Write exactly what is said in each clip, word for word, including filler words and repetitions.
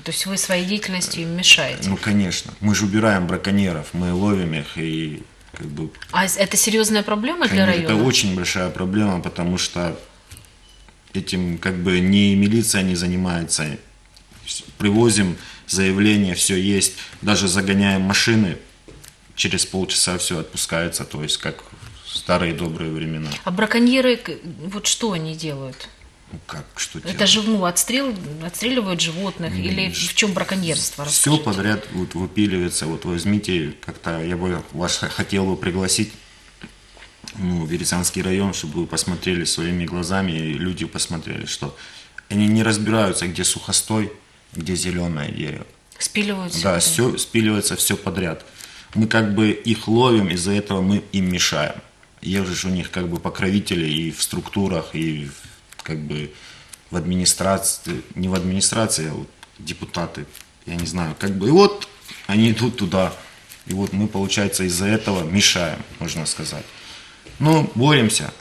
То есть вы своей деятельностью им мешаете? Ну, конечно. Мы же убираем браконьеров, мы ловим их и как бы... А это серьезная проблема для района? Это очень большая проблема, потому что этим как бы ни милиция не занимается. Привозим заявление, все есть, даже загоняем машины, через полчаса все отпускается, то есть как в старые добрые времена. А браконьеры, вот что они делают? Ну как, что Это делают? же, ну, отстрел, отстреливают животных, mm, или в чем браконьерство? Все расскажите. Подряд вот, выпиливается, вот возьмите, как-то я бы вас хотел бы пригласить, ну, в Рязанский район, чтобы вы посмотрели своими глазами, и люди посмотрели, что они не разбираются, где сухостой, где зеленое дерево. Спиливают все Да, подряд. все, спиливается все подряд. Мы как бы их ловим, из-за этого мы им мешаем. Есть же у них как бы покровители и в структурах, и как бы в администрации, не в администрации, а вот депутаты, я не знаю, как бы, и вот они идут туда, и вот мы, получается, из-за этого мешаем, можно сказать. Ну, боремся.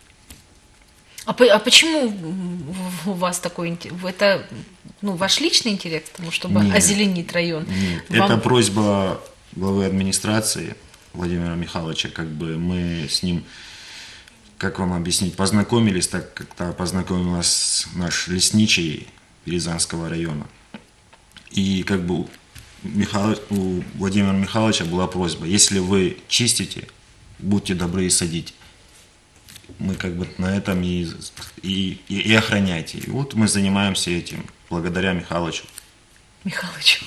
А, а почему у вас такой интерес? Это, ну, ваш личный интерес к тому, чтобы Нет, озеленить район? Нет. Вам... Это просьба главы администрации Владимира Михайловича, как бы мы с ним, как вам объяснить, познакомились, так как-то познакомилась наш лесничий Рязанского района. И как бы у, Михаил, у Владимира Михайловича была просьба, если вы чистите, будьте добры и садите. Мы как бы на этом и, и, и, и охраняйте. И вот мы занимаемся этим благодаря Михайловичу. Михайловичу.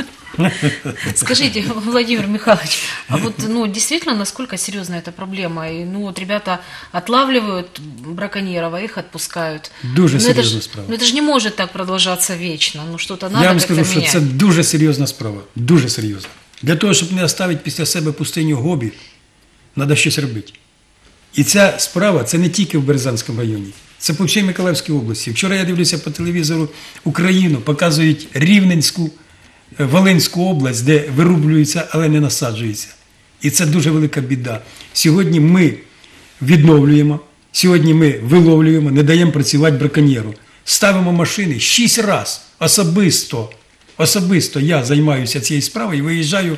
Скажите, Владимир Михайлович, а вот, ну, действительно, насколько серьезна эта проблема? И, ну, вот ребята отлавливают браконьеров, а их отпускают. Дуже серйозна справа. Ну, это же не может так продолжаться вечно. Ну, что-то надо Я вам как-то скажу, що менять. це дуже серйозна справа. Дуже серйозна. Для того, щоб не оставити після себе пустиню Гобі, треба щось робити. І ця справа, це не тільки в Березанському районі, це по всій Миколаївській області. Вчора я дивлюся по телевізору Україну, показують Рівненську, Волинську область, де вирублюються, але не насаджуються. І це дуже велика біда. Сьогодні ми відновлюємо, сьогодні ми виловлюємо, не даємо працювати браконьєру. Ставимо машини шість разів особисто, особисто я займаюся цією справою і виїжджаю,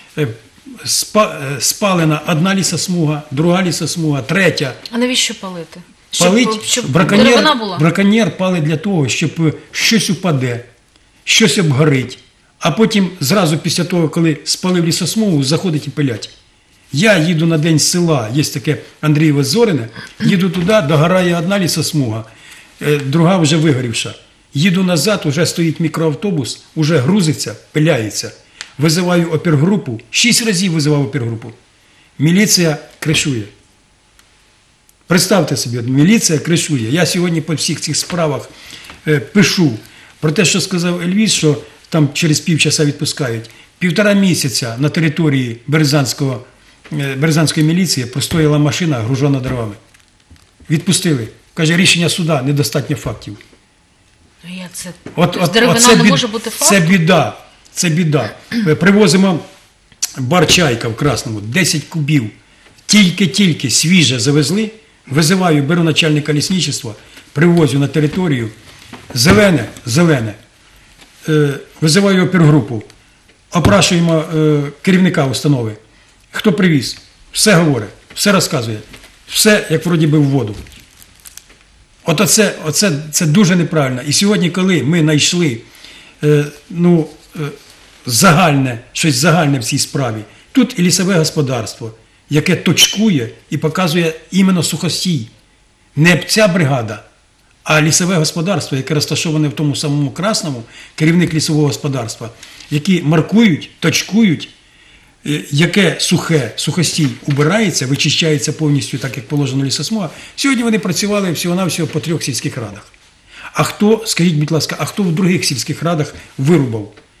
спалена одна лісосмуга, друга лісосмуга, третя. А навіщо палити? Щоб, Палить, щоб браконьєр, деревина була? браконьєр палить для того, щоб щось упаде, щось обгорить, а потім зразу після того, коли спалив лісосмугу, заходить і пилять. Я їду на день з села, є таке Андрієве Зорине, їду туди, догорає одна лісосмуга, друга вже вигорівша. Їду назад, вже стоїть мікроавтобус, вже грузиться, пиляється. Визиваю опергрупу, шість разів визивав опергрупу. Міліція кришує. Представте собі, міліція кришує. Я сьогодні по всіх цих справах е, пишу про те, що сказав Ельвіс, що там через півчаса відпускають. Півтора місяця на території Березанського, е, Березанської міліції простояла машина, гружена дровами. Відпустили. Каже, рішення суда, недостатньо фактів. Ну, як це? От, Тобто от, деревина оце не бід... може бути факт? Це біда. Це біда. Привозимо бар Чайка в Красному, десять кубів. Тільки-тільки свіже завезли, визиваю, беру начальника лісничества, привозю на територію, зелене, зелене, е, визиваю опергрупу, опрашуємо е, керівника установи. Хто привіз? Все говорить, все розказує, все, як вроді би, в воду. От оце, оце це дуже неправильно. І сьогодні, коли ми знайшли е, ну, е, загальне, щось загальне в цій справі, тут і лісове господарство, яке точкує і показує іменно сухостій. Не ця бригада, а лісове господарство, яке розташоване в тому самому Красному, керівник лісового господарства, які маркують, точкують, яке сухе, сухостій убирається, вичищається повністю, так як положено лісосмуга. Сьогодні вони працювали всього-навсього по трьох сільських радах. А хто, скажіть, будь ласка, а хто в других сільських радах вирубав